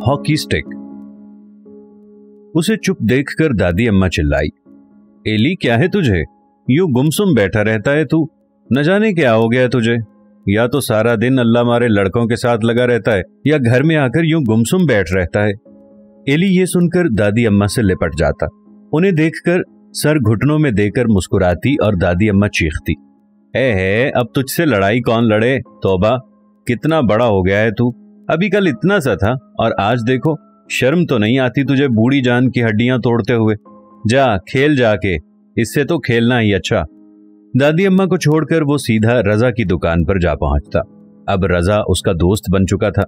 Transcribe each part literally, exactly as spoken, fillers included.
Hockey stick. उसे चुप देखकर दादी अम्मा चिल्लाई, एली क्या है तुझे, यूं गुमसुम बैठा रहता है तू, न जाने क्या हो गया तुझे। या तो सारा दिन अल्लाह मारे लड़कों के साथ लगा रहता है या घर में आकर यूं गुमसुम बैठ रहता है। एली ये सुनकर दादी अम्मा से लिपट जाता। उन्हें देखकर सर घुटनों में देकर मुस्कुराती और दादी अम्मा चीखती, ए है अब तुझसे लड़ाई कौन लड़े, तौबा कितना बड़ा हो गया है तू, अभी कल इतना सा था और आज देखो, शर्म तो नहीं आती तुझे बूढ़ी जान की हड्डियां तोड़ते हुए। जा खेल जाके, इससे तो खेलना ही अच्छा। दादी अम्मा को छोड़कर वो सीधा रजा की दुकान पर जा पहुंचता। अब रजा उसका दोस्त बन चुका था।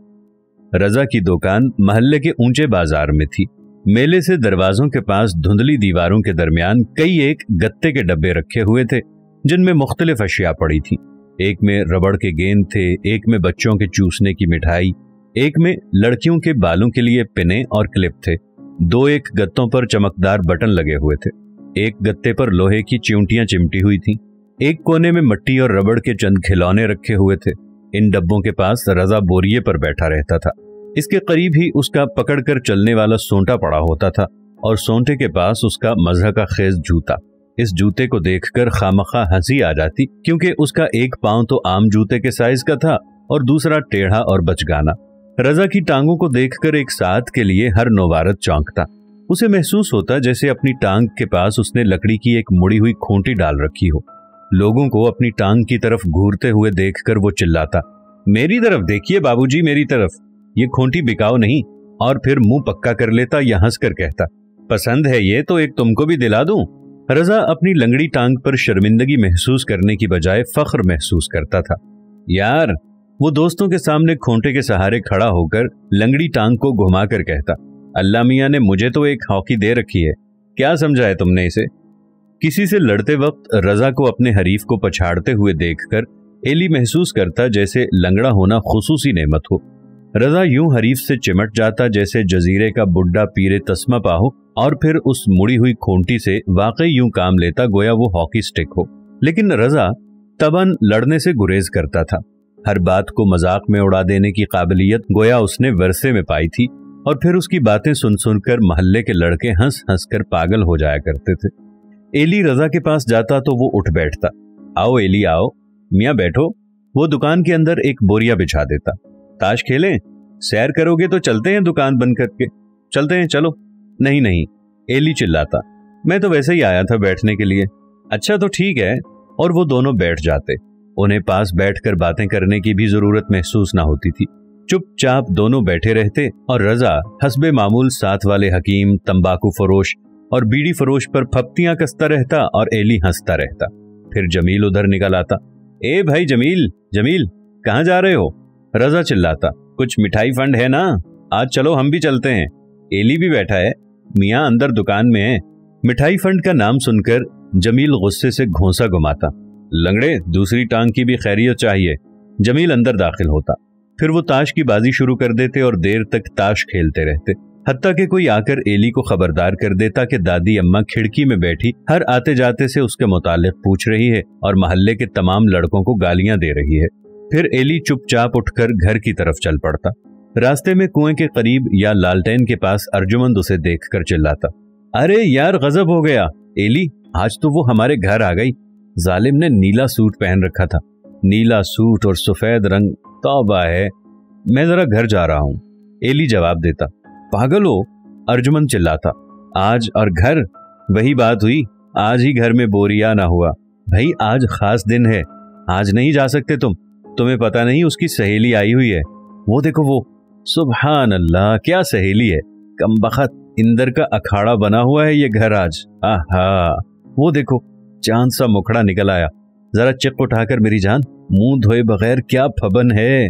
रजा की दुकान मोहल्ले के ऊंचे बाजार में थी। मेले से दरवाजों के पास धुंधली दीवारों के दरमियान कई एक गत्ते के डब्बे रखे हुए थे जिनमें मुख्तलिफ अशिया पड़ी थी। एक में रबड़ के गेंद थे, एक में बच्चों के चूसने की मिठाई, एक में लड़कियों के बालों के लिए पिने और क्लिप थे। दो एक गत्तों पर चमकदार बटन लगे हुए थे। एक गत्ते पर लोहे की चिमटियां चिमटी हुई थीं। एक कोने में मिट्टी और रबड़ के चंद खिलौने रखे हुए थे। इन डब्बों के पास रजा बोरिये पर बैठा रहता था। इसके करीब ही उसका पकड़कर चलने वाला सोंटा पड़ा होता था और सोंटे के पास उसका मज़ह का खेज जूता। इस जूते को देखकर खामखा हंसी आ जाती, क्योंकि उसका एक पांव तो आम जूते के साइज का था और दूसरा टेढ़ा और बचगाना। रजा की टांगों को देखकर एक साथ के लिए हर नौवारत चौंकता। उसे महसूस होता जैसे अपनी टांग के पास उसने लकड़ी की एक मुड़ी हुई खूंटी डाल रखी हो। लोगों को अपनी टांग की तरफ घूरते हुए देखकर वो चिल्लाता, मेरी तरफ देखिए बाबूजी, मेरी तरफ, ये खूंटी बिकाऊ नहीं। और फिर मुंह पक्का कर लेता या हंसकर कहता, पसंद है ये तो एक तुमको भी दिला दूं। रजा अपनी लंगड़ी टांग पर शर्मिंदगी महसूस करने की बजाय फख्र महसूस करता था। यार, वो दोस्तों के सामने खूंटे के सहारे खड़ा होकर लंगड़ी टांग को घुमाकर कहता, अल्लाह मियां ने मुझे तो एक हॉकी दे रखी है, क्या समझा है तुमने इसे। किसी से लड़ते वक्त रजा को अपने हरीफ को पछाड़ते हुए देखकर एली महसूस करता जैसे लंगड़ा होना खुसूसी नेमत हो। रजा यूं हरीफ से चिमट जाता जैसे जजीरे का बुड्ढा पीरे तस्मा पाहो, और फिर उस मुड़ी हुई खूंटी से वाकई यूं काम लेता गोया वो हॉकी स्टिक हो। लेकिन रजा तबन लड़ने से गुरेज करता था। हर बात को मजाक में उड़ा देने की काबिलियत गोया उसने वर्षे में पाई थी, और फिर उसकी बातें सुन सुनकर मोहल्ले के लड़के हंस हंस कर पागल हो जाया करते थे। एली रजा के पास जाता तो वो उठ बैठता, आओ एली आओ, मियाँ बैठो। वो दुकान के अंदर एक बोरिया बिछा देता, ताश खेलें, सैर करोगे तो चलते हैं दुकान बंद करके, चलते हैं चलो। नहीं नहीं, एली चिल्लाता, मैं तो वैसे ही आया था बैठने के लिए। अच्छा तो ठीक है। और वो दोनों बैठ जाते। उन्हें पास बैठकर बातें करने की भी जरूरत महसूस ना होती थी। चुपचाप दोनों बैठे रहते और रजा हस्बे मामूल साथ वाले हकीम, तंबाकू फरोश और बीड़ी फरोश पर फप्तियां कसता रहता और एली हंसता रहता। फिर जमील उधर निकल आता, ए भाई जमील, जमील कहाँ जा रहे हो। रजा चिल्लाता, कुछ मिठाई फंड है ना, आज चलो हम भी चलते हैं। एली भी बैठा है, मियाँ अंदर दुकान में है। मिठाई फंड का नाम सुनकर जमील गुस्से से घोंसा घुमाता, लंगड़े दूसरी टांग की भी खैरियत चाहिए। जमील अंदर दाखिल होता। फिर वो ताश की बाजी शुरू कर देते और देर तक ताश खेलते रहते, हत्ता कि कोई आकर एली को खबरदार कर देता कि दादी अम्मा खिड़की में बैठी हर आते जाते से उसके मुतालिक पूछ रही है और मोहल्ले के तमाम लड़कों को गालियां दे रही है। फिर एली चुपचाप उठकर घर की तरफ चल पड़ता। रास्ते में कुएं के करीब या लालटेन के पास अर्जुमंद उसे देखकर चिल्लाता, अरे यार गजब हो गया, एली आज तो वो हमारे घर आ गई। जालिम ने नीला सूट पहन रखा था। नीला सूट और सफेद रंग, तौबा है, मैं जरा घर जा रहा हूँ। एली जवाब देता, पागल हो, अर्जुमंद चिल्लाता, आज और घर वही बात हुई, आज ही घर में बोरिया ना हुआ। भाई आज खास दिन है, आज नहीं जा सकते तुम, तुम्हें पता नहीं उसकी सहेली आई हुई है, वो देखो वो। सुभान अल्लाह, क्या सहेली है, कमबख्त, इंदर का अखाड़ा बना हुआ है ये घर आज। आहा, वो देखो चांद सा मुखड़ा निकल आया, जरा चिक उठाकर मेरी जान, मुंह धोए बगैर क्या फबन है,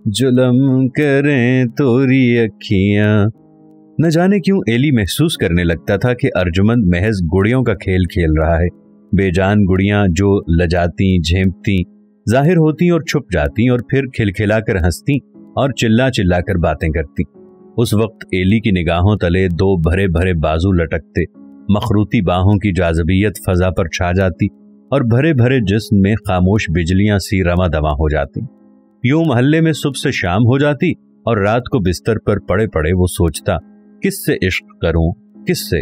जुल्म करें तोरी अखियां। न जाने क्यों एली महसूस करने लगता था कि अर्जुमंद महज गुड़ियों का खेल खेल रहा है। बेजान गुड़ियां जो लजाती, झेंपती, जाहिर होती और छुप जाती और फिर खिलखिलाकर हंसती और चिल्ला चिल्लाकर बातें करती। उस वक्त एली की निगाहों तले दो भरे भरे बाजू लटकते, मखरूती बाहों की जाज़बियत फजा पर छा जाती और भरे भरे जिस्म में खामोश बिजलियां सी रमा दमा हो जाती। यूं मोहल्ले में सुबह से शाम हो जाती और रात को बिस्तर पर पड़े पड़े वो सोचता, किससे इश्क करूं, किससे।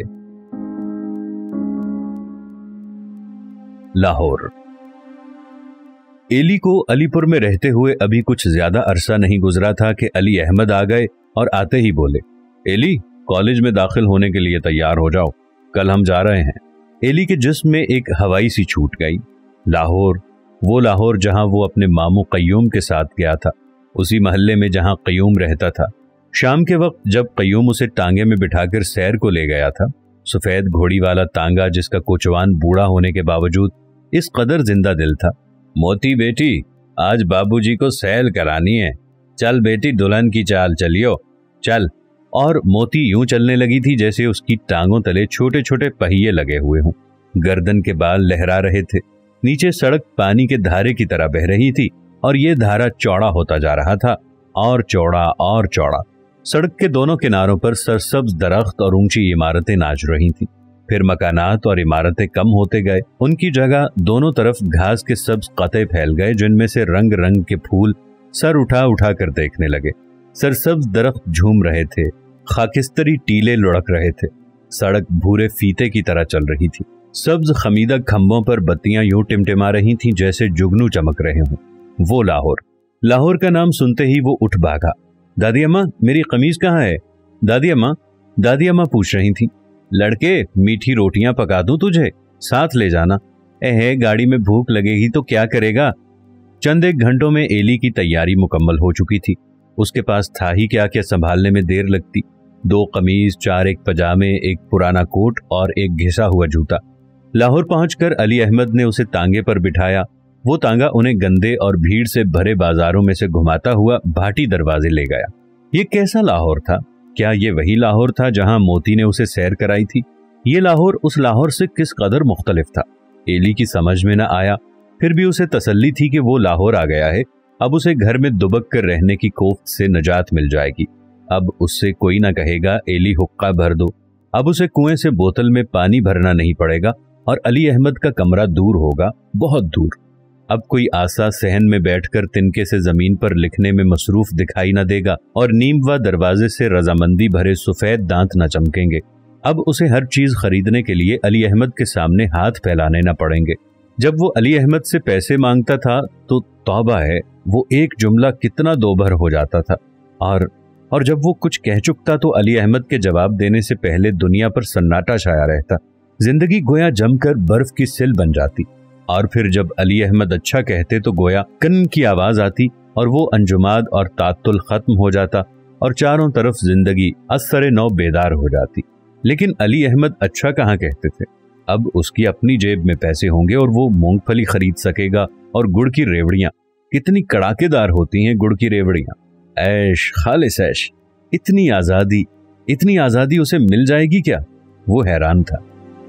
लाहौर। एली को अलीपुर में रहते हुए अभी कुछ ज्यादा अरसा नहीं गुजरा था कि अली अहमद आ गए और आते ही बोले, एली, कॉलेज में दाखिल होने के लिए तैयार हो जाओ, कल हम जा रहे हैं। एली के जिस्म में एक हवाई सी छूट गई। लाहौर, वो लाहौर जहां वो अपने मामू कय्यूम के साथ गया था, उसी मोहल्ले में जहां कय्यूम रहता था। शाम के वक्त जब कय्यूम उसे टांगे में बिठाकर सैर को ले गया था, सफेद घोड़ी वाला तांगा जिसका कोचवान बूढ़ा होने के बावजूद इस कदर जिंदा दिल था। मोती बेटी, आज बाबूजी को सैर करानी है, चल बेटी, दुल्हन की चाल चलियो, चल। और मोती यूं चलने लगी थी जैसे उसकी टांगों तले छोटे छोटे पहिए लगे हुए हों। गर्दन के बाल लहरा रहे थे। नीचे सड़क पानी के धारे की तरह बह रही थी और ये धारा चौड़ा होता जा रहा था, और चौड़ा और चौड़ा। सड़क के दोनों किनारों पर सरसब्ज दरख्त और ऊंची इमारतें नाच रही थीं। फिर मकानात और इमारतें कम होते गए, उनकी जगह दोनों तरफ घास के सब्ज कते फैल गए जिनमें से रंग रंग के फूल सर उठा उठा कर देखने लगे। सरसब्ज दरख्त झूम रहे थे, खाकिस्तरी टीले लुढ़क रहे थे। सड़क भूरे फीते की तरह चल रही थी। सब्ज खमीदा खंभों पर बत्तियां यूं टिमटिमा रही थीं जैसे जुगनू चमक रहे हों। वो लाहौर। लाहौर का नाम सुनते ही वो उठ भागा। दादी अम्मा, मेरी कमीज कहाँ है? दादी अम्मा दादी अम्मा पूछ रही थी। लड़के, मीठी रोटियां पका दूं तुझे, साथ ले जाना। एहे, गाड़ी में भूख लगेगी तो क्या करेगा। चंद एक घंटों में एली की तैयारी मुकम्मल हो चुकी थी। उसके पास था ही क्या क्या संभालने में देर लगती। दो कमीज, चार एक पजामे, एक पुराना कोट और एक घिसा हुआ जूता। लाहौर पहुंचकर अली अहमद ने उसे तांगे पर बिठाया। वो तांगा उन्हें गंदे और भीड़ से भरे बाजारों में से घुमाता हुआ भाटी दरवाजे ले गया। ये कैसा लाहौर था? क्या ये वही लाहौर था जहां मोती ने उसे सैर कराई थी? ये लाहौर उस लाहौर से किस कदर मुख्तलिफ था? एली की समझ में न आया। फिर भी उसे तसल्ली थी कि वो लाहौर आ गया है, अब उसे घर में दुबक कर रहने की कोफ्त से नजात मिल जाएगी। अब उससे कोई ना कहेगा एली हुक्का भर दो। अब उसे कुएं से बोतल में पानी भरना नहीं पड़ेगा और अली अहमद का कमरा दूर होगा, बहुत दूर। अब कोई आसा सहन में बैठकर तिनके से जमीन पर लिखने में मसरूफ दिखाई न देगा और नीम व दरवाजे से रजामंदी भरे सफेद दांत न चमकेंगे। अब उसे हर चीज खरीदने के लिए अली अहमद के सामने हाथ फैलाने न पड़ेंगे। जब वो अली अहमद से पैसे मांगता था तो तौबा है, वो एक जुमला कितना दोभर हो जाता था। और और जब वो कुछ कह चुकता तो अली अहमद के जवाब देने से पहले दुनिया पर सन्नाटा छाया रहता। जिंदगी गोया जमकर बर्फ की सिल बन जाती। और फिर जब अली अहमद अच्छा कहते तो गोया कन की आवाज आती और वो अंजुमाद और तात्तुल खत्म हो जाता और चारों तरफ जिंदगी असरे नौ बेदार हो जाती। लेकिन अली अहमद अच्छा कहाँ कहते थे। अब उसकी अपनी जेब में पैसे होंगे और वो मूंगफली खरीद सकेगा और गुड़ की रेवड़ियां। कितनी कड़ाकेदार होती हैं गुड़ की रेवड़ियां। ऐश, खालिस ऐश। इतनी आजादी, इतनी आजादी उसे मिल जाएगी क्या? वो हैरान था।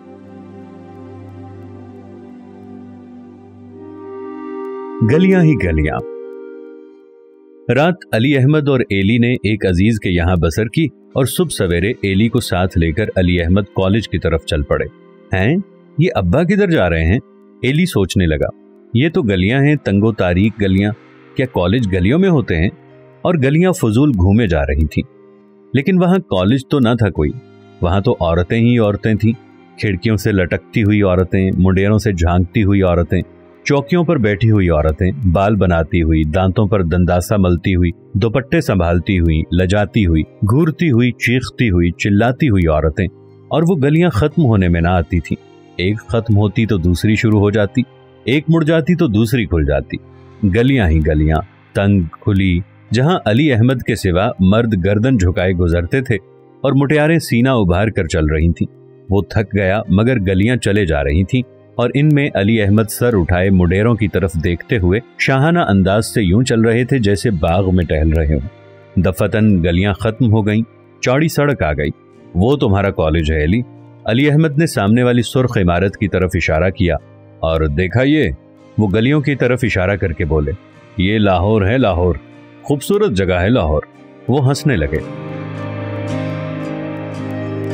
गलियां ही गलियां। रात अली अहमद और एली ने एक अजीज के यहां बसर की और सुबह सवेरे एली को साथ लेकर अली अहमद कॉलेज की तरफ चल पड़े। हैं, ये अब्बा किधर जा रहे हैं? एली सोचने लगा। ये तो गलियां हैं, तंगो तारीक गलियां। क्या कॉलेज गलियों में होते हैं? और गलियां फजूल घूमे जा रही थीं। लेकिन वहां कॉलेज तो न था कोई। वहां तो औरतें ही औरतें थीं। खिड़कियों से लटकती हुई औरतें, मुंडेरों से झांकती हुई औरतें, चौकियों पर बैठी हुई औरतें, बाल बनाती हुई, दांतों पर दंदासा मलती हुई, दुपट्टे संभालती हुई, लजाती हुई, घूरती हुई, चीखती हुई, चिल्लाती हुई औरतें। और वो गलियां खत्म होने में ना आती थी। एक खत्म होती तो दूसरी शुरू हो जाती, एक मुड़ जाती तो दूसरी खुल जाती। गलियां ही गलियां, तंग खुली, जहां अली अहमद के सिवा मर्द गर्दन झुकाए गुजरते थे और मुटियारें सीना उभार कर चल रही थीं। वो थक गया मगर गलियां चले जा रही थीं और इनमें अली अहमद सर उठाए मुडेरों की तरफ देखते हुए शाहाना अंदाज से यूं चल रहे थे जैसे बाग में टहल रहे हों। दफतन गलियां खत्म हो गईं, चौड़ी सड़क आ गई। वो तुम्हारा कॉलेज है एली। अली अहमद ने सामने वाली सुर्ख इमारत की तरफ इशारा किया और देखा ये। वो गलियों की तरफ इशारा करके बोले, ये लाहौर है, लाहौर। खूबसूरत जगह है लाहौर। वो हंसने लगे।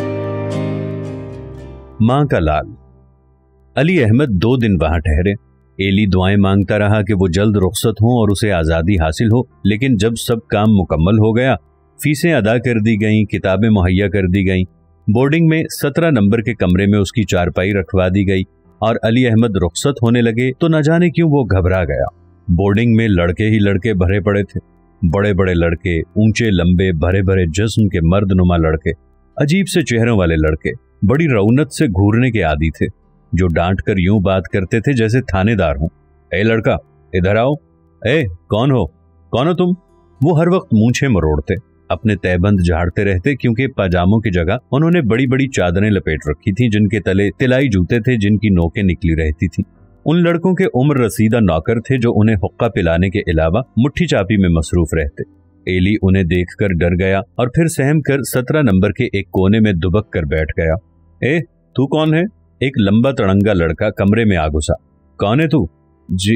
मां का लाल। अली अहमद दो दिन वहां ठहरे। एली दुआएं मांगता रहा कि वो जल्द रुखसत हो और उसे आज़ादी हासिल हो, लेकिन जब सब काम मुकम्मल हो गया, फीसें अदा कर दी गईं, किताबें मुहैया कर दी गईं, बोर्डिंग में सत्रह नंबर के कमरे में उसकी चारपाई रखवा दी गई और अली अहमद रुखसत होने लगे तो न जाने क्यों वो घबरा गया। बोर्डिंग में लड़के ही लड़के भरे पड़े थे, बड़े बड़े लड़के, ऊंचे लंबे भरे भरे जिस्म के मर्दनुमा लड़के, अजीब से चेहरों वाले लड़के, बड़ी रौनक से घूरने के आदी थे, जो डांट कर यूं बात करते थे जैसे थानेदार हों। ए लड़का, इधर आओ। ए कौन हो, कौन हो तुम? वो हर वक्त मूंछें मरोड़ते, अपने तहबंद झाड़ते रहते, क्योंकि पाजामों की जगह उन्होंने बड़ी बड़ी चादरें लपेट रखी थी जिनके तले तिलाई जूते थे जिनकी नोकें निकली रहती थी। उन लड़कों के उम्र रसीदा नौकर थे जो उन्हें हुक्का पिलाने के अलावा मुट्ठी चापी में मसरूफ रहते। एली उन्हें देखकर डर गया और फिर सहम कर सत्रह नंबर के एक कोने में दुबक कर बैठ गया। ए तू कौन है? एक लंबा तड़ंगा लड़का कमरे में आ घुसा। कौन है तू? जी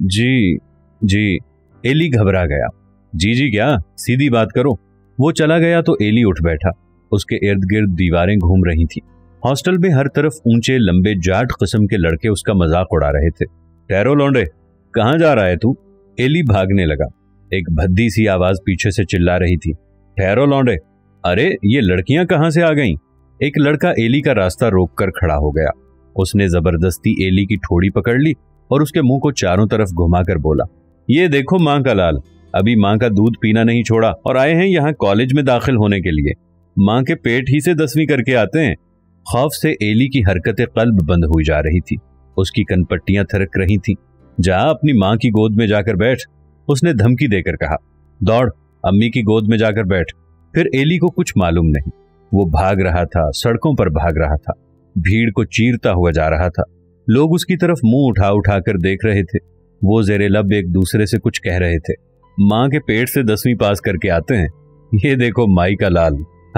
जी जी एली घबरा गया। जी जी क्या, सीधी बात करो। वो चला गया तो एली उठ बैठा। उसके इर्द गिर्द दीवारें घूम रही थी। हॉस्टल में हर तरफ ऊंचे लंबे जाट किस्म के लड़के उसका मजाक उड़ा रहे थे। ठहरो लौंडे, कहाँ जा रहा है तू? एली भागने लगा। एक भद्दी सी आवाज पीछे से चिल्ला रही थी, ठहरो लौंडे। अरे ये लड़कियां कहाँ से आ गईं? एक लड़का एली का रास्ता रोककर खड़ा हो गया। उसने जबरदस्ती एली की ठोड़ी पकड़ ली और उसके मुंह को चारों तरफ घुमाकर बोला, ये देखो माँ का लाल, अभी माँ का दूध पीना नहीं छोड़ा और आए हैं यहाँ कॉलेज में दाखिल होने के लिए। माँ के पेट ही से दसवीं करके आते हैं। खौफ से एली की हरकतें कल्ब बंद हुई जा रही थी, उसकी कनपट्टियां थरक रही थीं। जा अपनी माँ की गोद में जाकर बैठ, उसने धमकी देकर कहा। दौड़, अम्मी की गोद में जाकर बैठ। फिर एली को कुछ मालूम नहीं, वो भाग रहा था, सड़कों पर भाग रहा था, भीड़ को चीरता हुआ जा रहा था। लोग उसकी तरफ मुंह उठा उठा कर देख रहे थे। वो जेरे लब एक दूसरे से कुछ कह रहे थे। माँ के पेट से दसवीं पास करके आते हैं, ये देखो माई का लाल।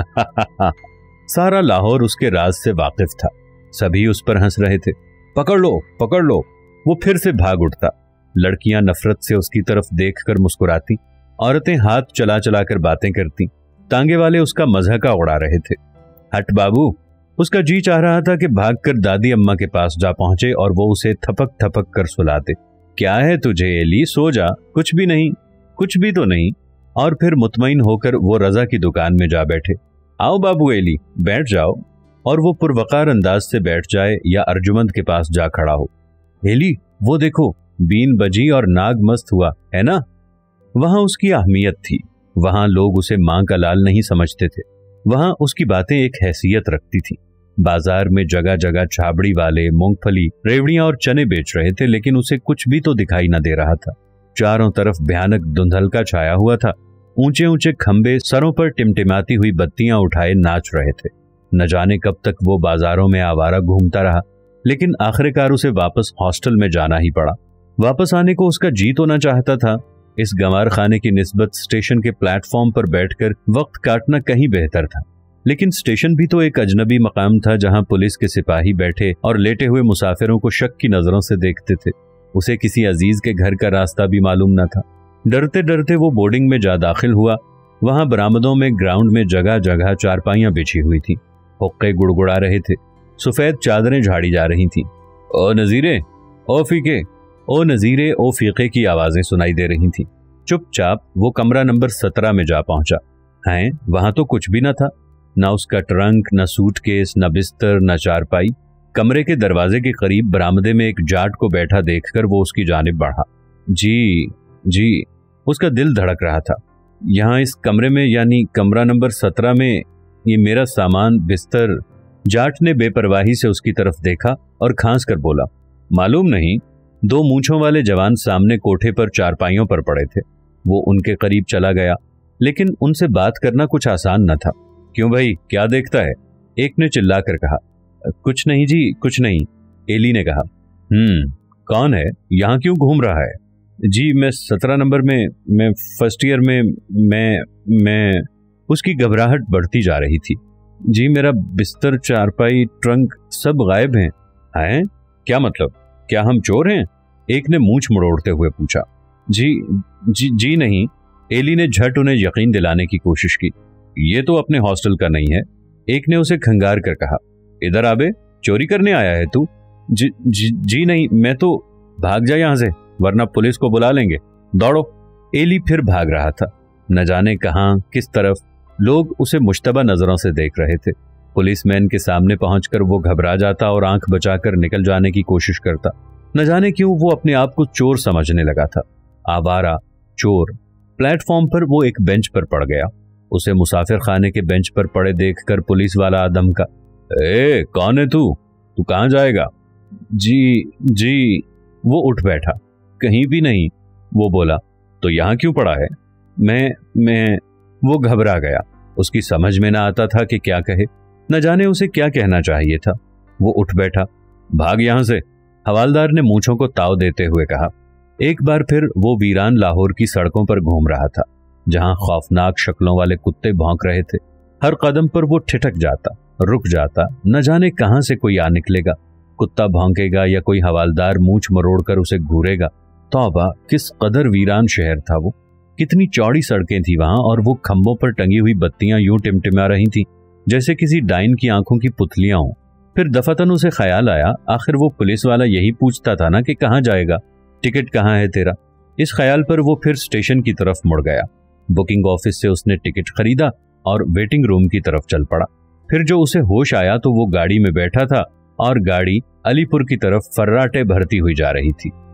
सारा लाहौर उसके राज से वाकिफ था। सभी उस पर हंस रहे थे। पकड़ लो, पकड़ लो। वो फिर से भाग उठता। लड़कियां नफरत से उसकी तरफ देखकर मुस्कुराती, औरतें हाथ चला चला कर बातें करती, तांगे वाले उसका मजाका उड़ा रहे थे। हट बाबू, उसका जी चाह रहा था कि भागकर दादी अम्मा के पास जा पहुंचे और वो उसे थपक थपक कर सुलाते। क्या है तुझे एली, सो जा, कुछ भी नहीं, कुछ भी तो नहीं। और फिर मुतमईन होकर वो रजा की दुकान में जा बैठे। आओ बाबू एली, बैठ जाओ। और वो पुरवकार अंदाज से बैठ जाए या अर्जुमंद के पास जा खड़ा हो। एली, वो देखो, बीन बजी और नाग मस्त हुआ है ना। वहां उसकी अहमियत थी। वहां लोग उसे मां का लाल नहीं समझते थे। वहां उसकी बातें एक हैसियत रखती थी। बाजार में जगह जगह छाबड़ी वाले मूंगफली, रेवड़ियां और चने बेच रहे थे, लेकिन उसे कुछ भी तो दिखाई न दे रहा था। चारों तरफ भयानक धुंधलका छाया हुआ था। ऊंचे ऊंचे खंबे सरों पर टिमटिमाती हुई बत्तियां उठाए नाच रहे थे। न जाने कब तक वो बाजारों में आवारा घूमता रहा, लेकिन आखिरकार उसे वापस हॉस्टल में जाना ही पड़ा। वापस आने को उसका जी तो न चाहता था। इस गंवार खाने की निस्बत स्टेशन के प्लेटफॉर्म पर बैठकर वक्त काटना कहीं बेहतर था। लेकिन स्टेशन भी तो एक अजनबी मकाम था जहां पुलिस के सिपाही बैठे और लेटे हुए मुसाफिरों को शक की नजरों से देखते थे। उसे किसी अजीज के घर का रास्ता भी मालूम न था। डरते डरते वो बोर्डिंग में जा दाखिल हुआ। वहां बरामदों में ग्राउंड में जगह जगह चारपाइयां बिछी हुई थी। हुक्के गुड़गुड़ा रहे थे। सफेद चादरें झाड़ी जा रही थीं। ओ नजीरे, ओ फीके, ओ नजीरे, ओ फीके की आवाजें सुनाई दे रही थीं। चुपचाप वो कमरा नंबर सत्रह में जा पहुंचा। हैं, वहां तो कुछ भी न था, न उसका ट्रंक, न सूटकेस, न बिस्तर, न चारपाई। कमरे के दरवाजे के करीब बरामदे में एक जाट को बैठा देखकर वो उसकी जानिब बढ़ा। जी जी, उसका दिल धड़क रहा था। यहाँ इस कमरे में, यानी कमरा नंबर सत्रह में, ये मेरा सामान, बिस्तर। जाट ने बेपरवाही से उसकी तरफ देखा और खांस कर बोला, मालूम नहीं। दो मूंछों वाले जवान सामने कोठे पर चारपाइयों पर पड़े थे। वो उनके करीब चला गया, लेकिन उनसे बात करना कुछ आसान न था। क्यों भाई, क्या देखता है? एक ने चिल्लाकर कहा। कुछ नहीं जी, कुछ नहीं, एली ने कहा। हम्म कौन है? यहाँ क्यों घूम रहा है? जी मैं सत्रह नंबर में, मैं फर्स्ट ईयर में, मैं मैं उसकी घबराहट बढ़ती जा रही थी। जी मेरा बिस्तर, चारपाई, ट्रंक सब गायब हैं। हैं? क्या मतलब? क्या हम चोर हैं? एक ने मूंछ मुड़ोड़ते हुए पूछा। जी जी जी नहीं, एली ने झट उन्हें यकीन दिलाने की कोशिश की। ये तो अपने हॉस्टल का नहीं है। एक ने उसे खंगार कर कहा। इधर आबे, चोरी करने आया है तू? जी जी जी नहीं, मैं तो भाग जा यहां से वरना पुलिस को बुला लेंगे, दौड़ो। एली फिर भाग रहा था। न जाने कहां किस तरफ लोग उसे मुश्तबा नजरों से देख रहे थे। पुलिसमैन के सामने पहुंचकर वो घबरा जाता और आंख बचाकर निकल जाने की कोशिश करता। न जाने क्यों वो अपने आप को चोर समझने लगा था। आवारा, चोर। प्लेटफॉर्म पर वो एक बेंच पर पड़ गया। उसे मुसाफिर खाने के बेंच पर पड़े देखकर पुलिस वाला आदम का, ए कौन है तू तू कहां जाएगा? जी जी। वो उठ बैठा। कहीं भी नहीं, वो बोला। तो यहां क्यों पड़ा है? मैं मैं वो घबरा गया। उसकी समझ में ना आता था कि क्या कहे। न जाने उसे क्या कहना चाहिए था। वो उठ बैठा। भाग यहां से, हवालदार ने मूंछों को ताव देते हुए कहा। एक बार फिर वो वीरान लाहौर की सड़कों पर घूम रहा था, जहां खौफनाक शक्लों वाले कुत्ते भौंक रहे थे। हर कदम पर वो ठिठक जाता, रुक जाता। न जाने कहां से कोई आ निकलेगा, कुत्ता भौंकेगा या कोई हवालदार मूंछ मरोड़कर उसे घूरेगा। तौबा, किस कदर वीरान शहर था वो। कितनी चौड़ी सड़कें थी वहां, और वो खंभों पर टंगी हुई बत्तियां यूं टिमटिमा रही थीं जैसे किसी डाइन की आंखों की पुतलियां हों। फिर दफातन उसे ख्याल आया, आखिर वो पुलिस वाला यही पूछता था ना कि कहां जाएगा, टिकट कहां है तेरा। इस ख्याल पर वो फिर स्टेशन की तरफ मुड़ गया। बुकिंग ऑफिस से उसने टिकट खरीदा और वेटिंग रूम की तरफ चल पड़ा। फिर जो उसे होश आया तो वो गाड़ी में बैठा था और गाड़ी अलीपुर की तरफ फर्राटे भरती हुई जा रही थी।